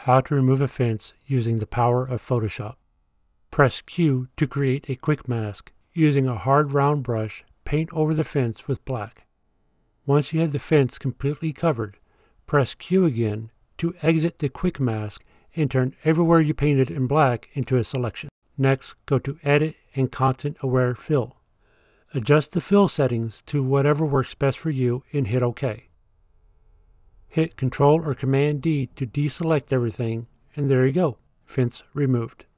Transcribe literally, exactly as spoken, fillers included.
how to remove a fence using the power of Photoshop. Press Q to create a quick mask. Using a hard round brush, paint over the fence with black. Once you have the fence completely covered, press Q again to exit the quick mask and turn everywhere you painted in black into a selection. Next, go to Edit and Content Aware Fill. Adjust the fill settings to whatever works best for you and hit OK. Hit Control or Command D to deselect everything, and there you go, fence removed.